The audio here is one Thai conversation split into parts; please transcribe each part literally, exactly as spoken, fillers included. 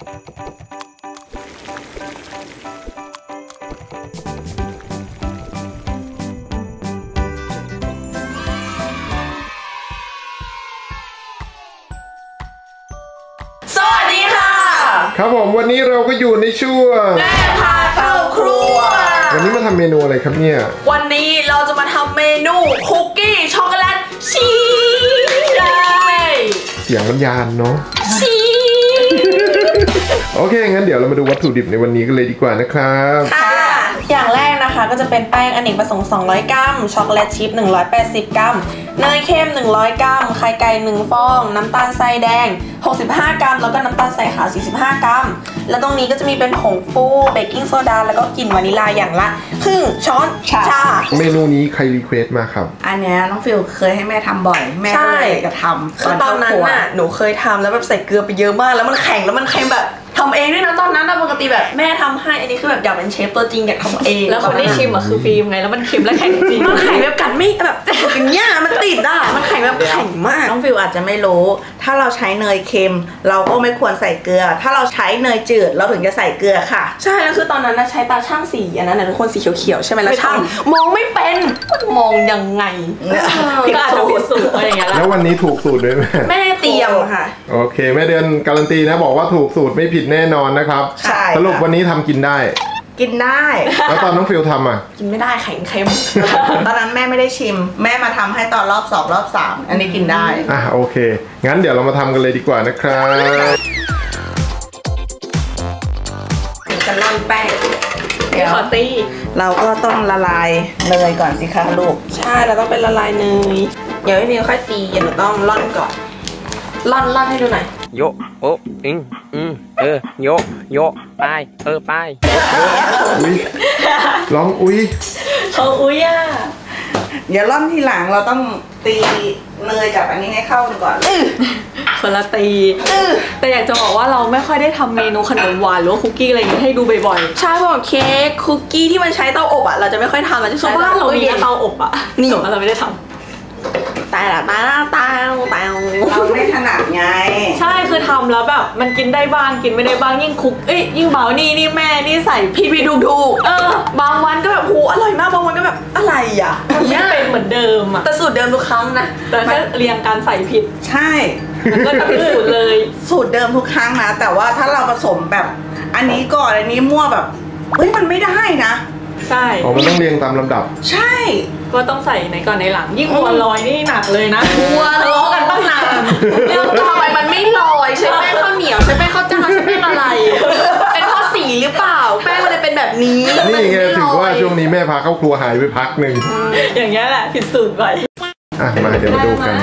ครับผมวันนี้เราก็อยู่ในช่วงแม่พาเข้าครัววันนี้มาทำเมนูอะไรครับเนี่ยวันนี้เราจะมาทำเมนูคุกกี้ช็อกโกแลตชีสเสียงมันยานเนาะชีสโอเคงั้นเดี๋ยวเรามาดูวัตถุดิบในวันนี้กันเลยดีกว่านะครับค่ะอย่างแรกนะคะก็จะเป็นแป้งอเนกประสงค์สองร้อยกรัมช็อกโกแลตชิพหนึ่งร้อยแปดสิบกรัมเนยเค็มหนึ่งร้อยกรัมไข่ไก่หนึ่งฟองน้ำตาลทรายแดงหกสิบห้ากรัมแล้วก็น้ำตาลทรายขาวสี่สิบห้ากรัมแล้วตรงนี้ก็จะมีเป็นผงฟูเบกกิ้งโซดาแล้วก็กลิ่นวานิลลาอย่างละครึ่งช้อนชาเมนูนี้ใครรีเควสต์มาครับอันนี้น้องฟิลเคยให้แม่ทำบ่อยแม่ก็เลยจะทำคือตอนนั้นน่ะหนูเคยทำแล้วแบบใส่เกลือไปเยอะมากแล้วมันแข็งแล้วมันเค็มแบบทำเองด้วยนะตอนนั้นนะปกติแบบแม่ทำให้อันนี้คือแบบอยากเป็นเชฟตัวจริงอยากทำเองแล้วคนที่ชิมอะคือฟิล์มไงแล้วมันเค็มและแข็งจริงมันแข็งแบบกัดไม่แบบอย่างเงี้ยมันติดอ่ะมันแข็งแบบแข็งมากน้องฟิลอาจจะไม่รู้ถ้าเราใช้เนยเค็มเราก็ไม่ควรใส่เกลือถ้าเราใช้เนยจืดเราถึงจะใส่เกลือค่ะใช่แล้วคือตอนนั้นนะใช้ตาช่างสีอันนั้นนะทุกคนสีเขียวๆใช่ไหมแล้วช่างมองไม่เป็นมันมองยังไงก็อาจจะผิดสูตรอะไรอย่างเงี้ยแล้ววันนี้ถูกสูตรด้วยไหมแม่เตรียมค่ะโอเคแม่เดือนการันตีนะบอกว่าถูกสูตรไม่ผิดแน่นอนนะครับสรุปวันนี้ทำกินได้กินได้แล้วตอนน้องฟิลทำอ่ะกินไม่ได้แข็งเค็มตอนนั้นแม่ไม่ได้ชิมแม่มาทำให้ตอนรอบสองรอบสามอันนี้กินได้อ่ะโอเคงั้นเดี๋ยวเรามาทำกันเลยดีกว่านะครับจะร่อนแป้งเดี๋ยวขอตีเราก็ต้องละลายเนยก่อนสิคะลูกใช่เราต้องเป็นละลายเนยเดี๋ยวพี่มิวค่อยตีเดี๋ยวหนูต้องร่อนก่อนร่อนร่อนให้ดูหน่อยโยโอ้อิงอืมเออโยโยไปเออไปอุ้ยร้องอุ้ยเขาอุ้ยอ่ะเดี๋ยวร่อนทีหลังเราต้องตีเนยกับอันนี้ให้เข้ากันก่อนคนละตีแต่อยากจะบอกว่าเราไม่ค่อยได้ทำเมนูขนมหวานหรือว่าคุกกี้อะไรอย่างนี้ให้ดูบ่อยๆใช่เพราะเค้กคุกกี้ที่มันใช้เตาอบอ่ะเราจะไม่ค่อยทำเราจะใช้บ้านเรามีเตาอบอ่ะนี่เราไม่ได้ทำตายละตายละตายตายเราไม่ถนัดไงใช่คือทำแล้วแบบมันกินได้บ้างกินไม่ได้บ้างยิ่งคุกเอ้ยยิ่งเบานี่นี่แม่นี่ใส่พีพีดูดูเออบางวันก็แบบโหอร่อยมากบางวันก็แบบอะไรอ่ะมันไม่เป็นเหมือนเดิมอ่ะแต่สูตรเดิมทุกครั้งนะแต่ถ้าเรียงการใส่ผิดใช่มันก็จะผิดสูตรเลยสูตรเดิมทุกครั้งนะแต่ว่าถ้าเราผสมแบบอันนี้ก่อนอันนี้มั่วแบบเฮ้ยมันไม่ได้นะใช่อ๋อมันต้องเรียงตามลำดับใช่ก็ต้องใส่ในก่อนในหลังยิ่งวัวลอยนี่หนักเลยนะวัวทะเลาะกันตั้งนานเรื่องทำไมมันไม่ลอยใช่แป้งข้าวเหนียวใช่แป้งข้าวเจ้าใช่แป้งอะไรเป็นเพราะสีหรือเปล่าแป้งมันเลยเป็นแบบนี้นี่ไงถือว่าช่วงนี้แม่พาเข้าครัวหายไปพักหนึ่งอย่างเงี้ยแหละผิดสูตรไปอ่ะมาเดี๋ยวมาดูกัน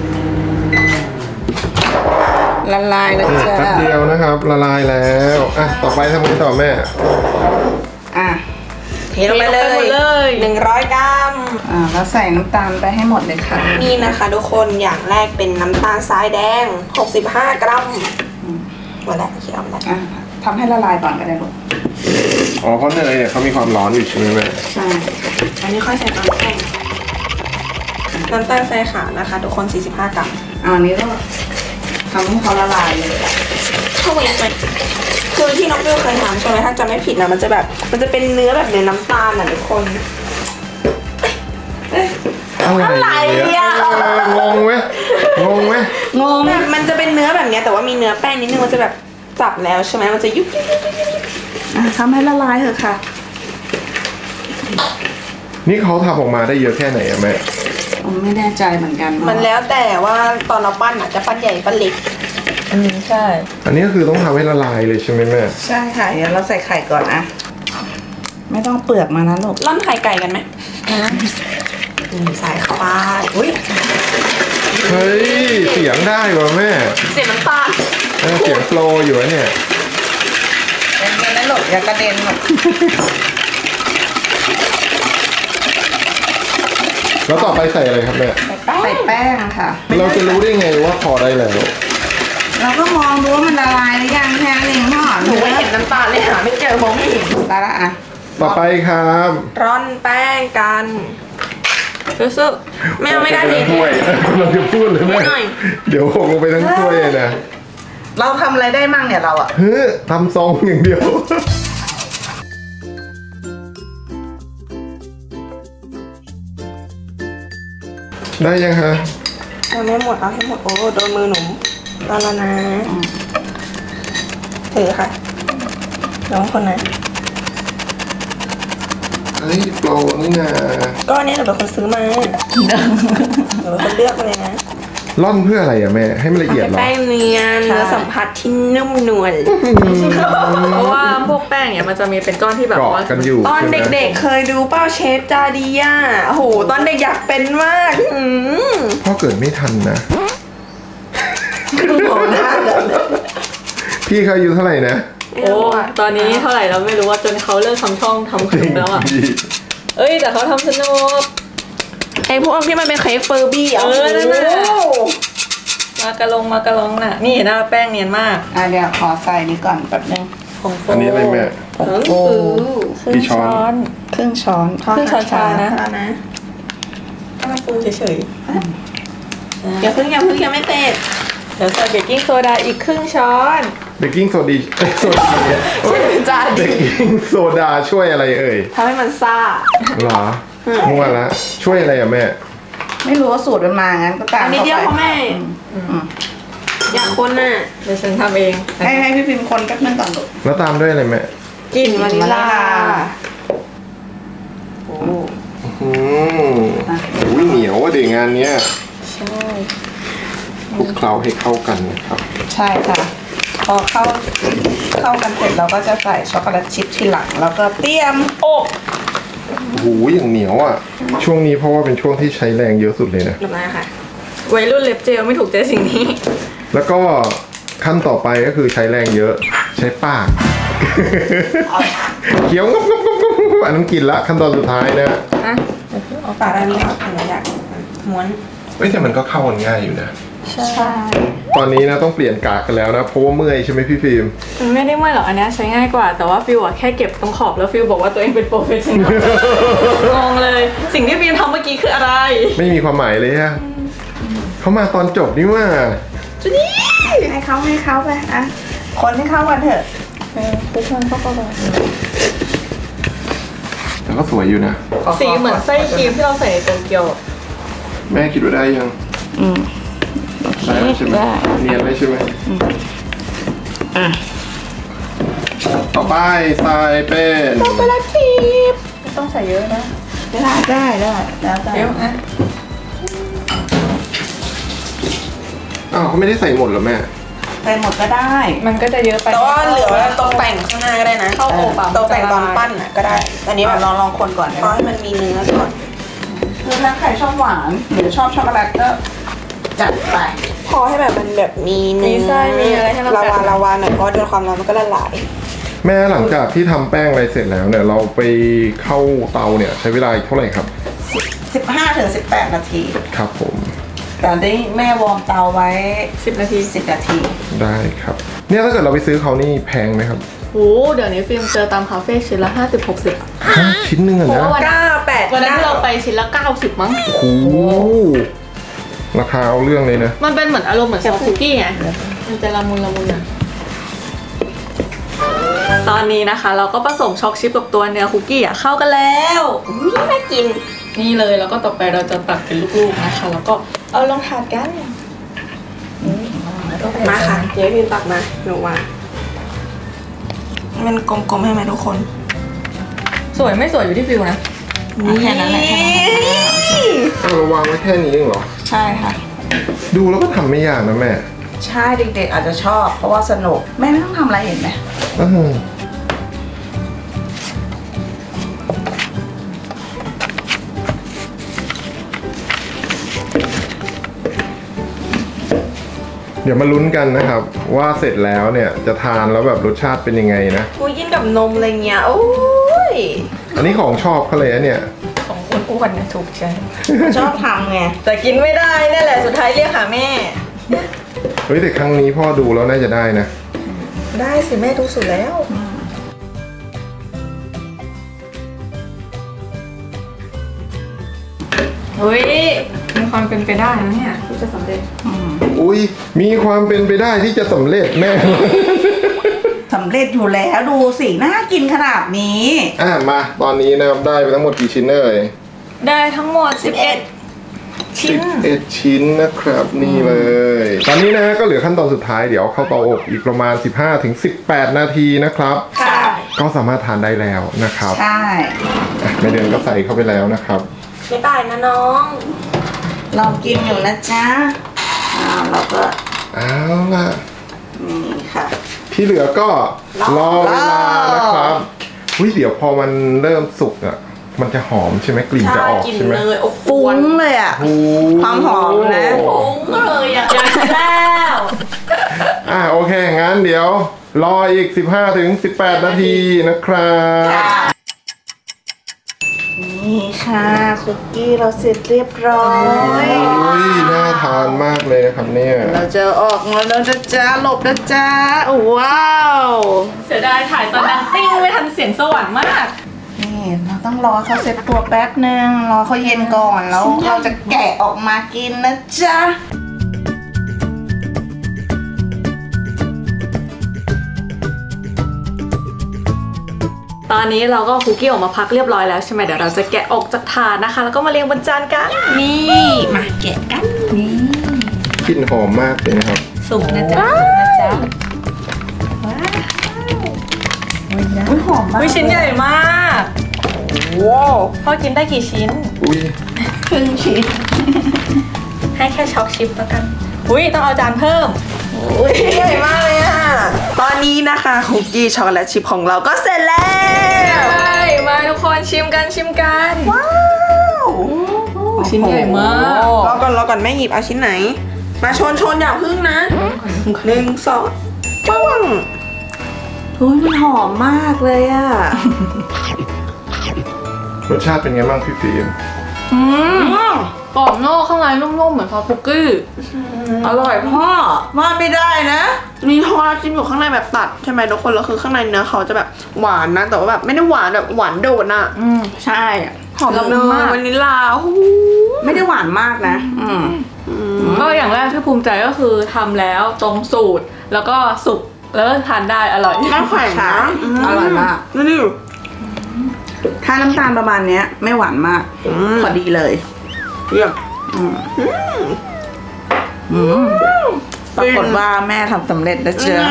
ละลายแล้วจ้ะแป๊บเดียวนะครับละลายแล้วอ่ะต่อไปทำไงต่อแม่อ่ะเทลงไปเลยหนึ่งร้อยกรัมอ่าแล้วใส่น้ำตาลไปให้หมดเลยค่ะนี่นะคะทุกคนอย่างแรกเป็นน้ำตาลทรายแดงหกสิบห้ากรัมหมดแล้วคิดเอาแล้วอ่ะทำให้ละลายก่อนก็ได้ลูกอ๋อเพราะเนยเนี่ยเขามีความร้อนอยู่ใช่ไหมแม่ใช่อันนี้ค่อยใส่น้ำแป้งน้ำตาลทรายขาวนะคะทุกคนสี่สิบห้ากรัมอันนี้ก็ทำให้เขาละลายเลยเข้าไปไหมคือที่น้องเบลเคยทำใช่ไหมถ้าจำไม่ผิดนะมันจะแบบมันจะเป็นเนื้อแบบเนื้อน้ำตาลน่ะทุกคนอะไรอ่ะงงไหมงงไหมงงมันจะเป็นเนื้อแบบนี้แต่ว่ามีเนื้อแป้งนิดนึงมันจะแบบจับแล้วใช่ไหมมันจะยุบยุบยุบยุบยุบทำให้ละลายเถอะค่ะนี่เขาทำออกมาได้เยอะแค่ไหนอะแม่ผมไม่แน่ใจเหมือนกันมันแล้วแต่ว่าตอนเราปั้นอาจจะปั้นใหญ่ปั้นเล็กอืมใช่อันนี้ก็คือต้องทำให้ละลายเลยใช่ไหมแม่ใช่ค่ะเดี๋ยวเราใส่ไข่ก่อนนะไม่ต้องเปลือกมานะลูกร่อนไข่ไก่กันไหมใส่เข้าไปอุ้ยเฮ้ยเสียงได้ว่ะแม่เสียงน้ำตาลเสียงโฟลอยู่เนี่ยเย็นๆนะลูกอย่ากระเด็นลูกแล้วต่อไปใส่อะไรครับแม่ใส่แป้งค่ะเราจะรู้ได้ไงว่าพอได้แล้วเราก็มองดูว่ามันละลายหรือยังแค่นั้นเองพ่อหนูไม่เห็นน้ำตาลเลยหาไม่เจอมองไม่เห็นได้ละอ่ะต่อไปครับร่อนแป้งกันรู้สึกไม่เอาไม่ได้ดีถ้วยเราจะพูดเลยแม่เดี๋ยวหกลงไปทั้งถ้วยนะเราทำอะไรได้มั่งเนี่ยเราอะเฮ้ยทำซองอย่างเดียว ได้ยังฮะเอาไม่หมดเอาให้หมดโอ้โดนมือหนุ่มรอแล้วนะถือค่ะน้องคนนั้นเฮ้ยโปรนี่นะก็อันนี้หนูเป็นคนซื้อมาหนูเป็นคนเลือกมาเลยนะร่อนเพื่ออะไรอะแม่ให้มันละเอียดเหรอแป้งเนียนเนื้อสัมผัสที่นุ่มนวลเพราะว่าพวกแป้งเนี่ยมันจะมีเป็นก้อนที่แบบเกาะว่ากันอยู่ตอนใช่ไหมเด็กๆเคยดูเป้าเชฟจาดีอ่ะโอ้โหตอนเด็กอยากเป็นมากอืมพ่อเกิดไม่ทันนะโอ้หน้าเลยพี่เขาอายุเท่าไหร่นะโอ้ตอนนี้เท่าไหร่เราไม่รู้ว่าจนเขาเลิกทำช่องทำคลิปแล้วอ่ะเอ้ยแต่เขาทำสนุกไอพวกที่มันเป็นเค้กเฟอร์บี้อ่ะเออนั่นน่ะโอ้โหมากระลงมากระลงน่ะนี่เห็นหน้าแป้งเนียนมากอ่ะเดี๋ยวขอใส่นี่ก่อนแป๊บนึงของโฟอันนี้อะไรแม่โอ้โหกี่ช้อนครึ่งช้อนครึ่งช้อนชานะนะให้มันฟูเฉยอย่าเพิ่งอย่าเพิ่งยังไม่เต็ดๆเดี๋ยวใส่เบกกิ้งโซดาอีกครึ่งช้อนเบกกิ้งโซดีเอ้ยโซดาใช่เป็นจาเบดีกกิ้งโซดาช่วยอะไรเอ่ยทำให้มันซ่าเหรอมั่วละช่วยอะไรอะแม่ไม่รู้ว่าสูตรมันมางั้นก็ตามอันนี้เดียวข้าพ่อไปแม่อืมอยากคนน่ะเดี๋ยวฉันทำเองให้ให้พี่พิมพ์คนแป๊บนึงก่อนลูกแล้วตามด้วยอะไรแม่กลิ่นวานิลลาโอ้อืมอุ้ยเหนียวอะเด็กงานเนี้ยใช่คลุกเคล้าให้เข้ากันนะครับใช่ค่ะ พอเข้าเข้ากันเสร็จเราก็จะใส่ช็อกโกแลตชิพทีหลังแล้วก็เตรียมอบโอ้โหอย่างเหนียวอ่ะ ช่วงนี้เพราะว่าเป็นช่วงที่ใช้แรงเยอะสุดเลยนะเรียบร้อยค่ะวัยรุ่นเล็บเจลไม่ถูกใจสิ่งนี้แล้วก็ขั้นต่อไปก็คือใช้แรงเยอะ ใช้ปาก เคี้ยวงบงบงบงบอันนั้นกินละขั้นตอนสุดท้ายนะนะเอาปากอันนี้ค่ะหนูอยากม้วนเฮ้ยแต่มันก็เข้ากันง่ายอยู่นะใช่ตอนนี้นะต้องเปลี่ยนกากกันแล้วนะเพราะว่าเมื่อยใช่ไหมพี่ฟิล์มมันไม่ได้เมื่อยหรอกอันเนี้ยใช้ง่ายกว่าแต่ว่าฟิวอะแค่เก็บตรงขอบแล้วฟิวบอกว่าตัวเองเป็นโปรเฟชชั่นอล งงเลย สิ่งที่ฟิวทำเมื่อกี้คืออะไรไม่มีความหมายเลยฮะเขามาตอนจบนี่ว่าให้เขาให้เขาไปอ่ะคนให้เข้ากันเถอะคือชนก็ก็แบบแต่ก็สวยอยู่นะสีเหมือนไส้ครีมที่เราใส่ในโตเกียวแม่คิดว่าได้ยังอืมได้แล้วใช่ไหมได้เนียนเลยใช่ไหมอ่ะต่อไปใส่เป็นไปละทีบไม่ต้องใส่เยอะนะได้ได้ได้แล้วแต่เดี๋ยวนะอ้าวเขาไม่ได้ใส่หมดเหรอแม่ใส่หมดก็ได้มันก็จะเยอะไปแต่ว่าเหลือตกแต่งข้างหน้าก็ได้นะเข้าอบอะตกแต่งตอนปั้นน่ะก็ได้ อันนี้นี่แบแบบ บลองลองคนก่อนพอให้มันมีเนื้อก่อนคือถ้าใครชอบหวานหรือชอบช็อกโกแลตก็จัดไปพอให้แบบมันแบบมีเนื้มีไส้มีอะไรให้เราลากัวาดลาวาหน่อยเพราะว่าโดนความร้อนมันก็ละลายแม่หลังจากที่ทำแป้งอะไรเสร็จแล้วเนี่ยเราไปเข้าเตาเนี่ยใช้เวลาอีกเท่าไหร่ครับสิบห้าถึงสิบแปดนาทีครับผมแต่ได้แม่วอร์มเตาไว้สิบนาทีสิบนาทีได้ครับ เนี่ยถ้าเกิดเราไปซื้อเขานี่แพงไหมครับโอ้เดี๋ยวนี้ฟิล์มเจอตามคาเฟ่ชิ้นละห้าสิบหกสิบฮะชิ้นหนึ่งอะเพราะนะว่าวันนั้นเก้าแปดวันนั้นที่เราไปชิ้นละเก้าสิบมั้งโอ้โหราคาเอาเรื่องเลยนะมันเป็นเหมือนอารมณ์เหมือนซอสคุกกี้ไง มันจะละมุนละมุนอ่ะ ตอนนี้นะคะ เราก็ผสมช็อกชิพกับตัวเนื้อคุกกี้อ่ะเข้ากันแล้วอุ้ยน่ากินนี่เลยแล้วก็ต่อไปเราจะตักเป็นลูกๆนะคะ แล้วก็เอาลงถาดกันมาค่ะเดี๋ยวพี่ตักมาหนูวางมันกลมๆให้ไหมทุกคนสวยไม่สวยอยู่ที่ฟิวนะแค่นั้นแหละแค่นั้นแหละเอาเราวางไว้แค่นี้เองเหรอใช่ค่ะดูแล้วก็ทำไม่ยากนะแม่ใช่เด็กๆอาจจะชอบ เพราะว่าสนุกแม่ไม่ต้องทำอะไรเห็นไหมเออเดี๋ยวมาลุ้นกันนะครับ ว่าเสร็จแล้วเนี่ยจะทานแล้วแบบรสชาติเป็นยังไงนะกูยินกับนมอะไรเงี้ย โอ้ยอันนี้ของชอบเขาเลยนะเนี่ยของอ้วนๆนะถูกใจชอบทำไงแต่กินไม่ได้นี่แหละสุดท้ายเรียกหาแม่เฮ้ยแต่ครั้งนี้พ่อดูแล้วน่าจะได้นะได้สิแม่ดูสุดแล้ว เฮ้ยมีความเป็นไปได้นะเนี่ยที่จะสำเร็จอืมอุ้ยมีความเป็นไปได้ที่จะสำเร็จแน่สำเร็จอยู่แล้วดูสิน่ากินขนาดนี้อ่ะมาตอนนี้นะครับได้ไปทั้งหมดกี่ชิ้นเอ่ยได้ทั้งหมดสิบเอ็ดชิ้นสิบเอ็ดชิ้นนะครับนี่เลย ตอนนี้นะก็เหลือขั้นตอนสุดท้ายเดี๋ยวเข้าเตาอบอีกประมาณ สิบห้าถึงสิบแปด นาทีนะครับค่ะก็สามารถทานได้แล้วนะครับใช่อ่ะแม่เดือนก็ใส่เข้าไปแล้วนะครับบ๊ายบายนะน้องเรากินอยู่นะจ๊ะอ่าเราก็เอาล่ะนี่ค่ะที่เหลือก็รอเวลานะครับอุ้ยเดี๋ยวพอมันเริ่มสุกอ่ะมันจะหอมใช่ไหมกลิ่นจะออกกินใช่ไหมเลยอบอฟุ้วนงเลยอ่ะโอ้ความหอมนะฟุ้งเลยอ่ะอยากแล้วอ่ะโอเคงั้นเดี๋ยวรออีก สิบห้าถึงสิบแปด นาทีนะครับนี่ค่ะคุกกี้เราเสร็จเรียบร้อยอุ้ยน่าทานมากเลยนะครับเนี่ยเราจะออกมาแล้วนะจ๊ะหลบนะจ๊ะว้าวเสียดายถ่ายตอนดังติ้งไม่ทันเสียงสวรรค์มากนี่เราต้องรอเขาเซ็ตตัวแป๊บนึงรอเขาเย็นก่อนแล้วเราจะแกะออกมากินนะจ๊ะตอนนี้เราก็คุกกี้ออกมาพักเรียบร้อยแล้วใช่ไหมเดี๋ยวเราจะแกะออกจากถาดนะคะ แล้วก็มาเรียงบนจานกันนี่มาแกะกันนี่กลิ่นหอมมากเลยนะครับสุ่มนะจ๊ะสุ่มนะจ๊ะว้าวอุ๊ยหอมมากวิชิ้นใหญ่มากว้าวพ่อกินได้กี่ชิ้นอุ้ยครึ่งชิ้นให้แค่ช็อกชิปแล้วกันอุ้ยต้องเอาจานเพิ่มอุ้ยใหญ่มากเลยอ่ะ ตอนนี้นะคะคุกกี้ช็อกโกแลตชิพของเราก็เสร็จแล้วใช่มาทุกคนชิมกันชิมกันว้าวชิ้นใหญ่มากรอก่อนรอก่อนแม่หยิบเอาชิ้นไหน มาชนชนอย่าพึ่งนะหนึ่งสองป้องอุ้ยมันหอมมากเลยอ่ะรสชาติเป็นไงบ้างพี่ฟิล์มอืมกรอบนอกข้างในนุ่มๆเหมือนซอสคุกกี้อร่อยพ่อว่าไม่ได้นะมีช็อกโกแลตชิพอยู่ข้างในแบบตัดใช่ไหมทุกคนแล้วคือข้างในเนื้อเขาจะแบบหวานนะ แต่ว่าแบบไม่ได้หวานแบบหวานโดดน่ะอืมใช่หอมละมุเนนมากยวานิลลาโอ้โหไม่ได้หวานมากนะ อืมก็อย่างแรกที่ภูมิใจก็คือทำแล้วตรงสูตร แล้วก็สุกแล้วก็ทานได้อร่อยน้ำแข็งใช่นะอร่อยมากนี่ดิถ้าน้ำตาลประมาณเนี้ย ไม่หวานมาก พอดีเลยเยี่ยมอืมปรากฏว่าแม่ทำสำเร็จนะเจ้า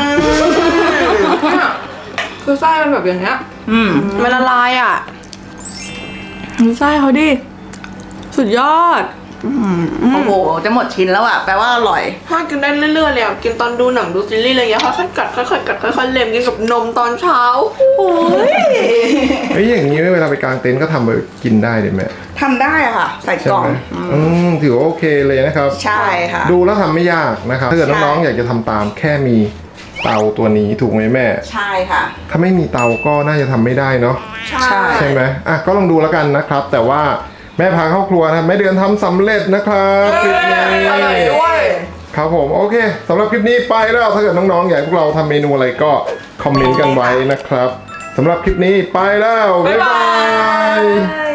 คือไส้มันแบบอย่างเงี้ยอืมมันละลายอ่ะดูไส้เขาดิสุดยอดโอ้โห จะหมดชิ้นแล้วอ่ะ แปลว่าอร่อยถ้ากินได้เรื่อยๆเลยอ่ะกินตอนดูหนังดูซีรีส์อะไรอย่างเงี้ยค่อยๆกัดค่อยๆกัดค่อยๆเล็มกินกับนมตอนเช้าโอ้ยเฮ้ยอย่างนี้เวลาไปกางเต็นท์ก็ทำไปกินได้เลยแม่ทำได้อะค่ะ ใส่ใช่กล่องไหมอืมถือว่าโอเคเลยนะครับใช่ค่ะดูแล้วทำไม่ยากนะครับถ้าเกิดน้องๆอยากจะทำตามแค่มีเตาตัวนี้ถูกไหมแม่ใช่ค่ะถ้าไม่มีเตาก็น่าจะทำไม่ได้เนาะใช่ใช่ไหมอ่ะก็ลองดูแล้วกันนะครับ แต่ว่าแม่พาเข้าครัวนะแม่เดือนทำสำเร็จนะครับคลิปนี้อร่อยด้วยครับผมโอเคสำหรับคลิปนี้ไปแล้วถ้าเกิดน้องๆอยากให้พวกเราทำเมนูอะไรก็คอมเมนต์กันไว้นะครับสำหรับคลิปนี้ไปแล้วบ๊ายบาย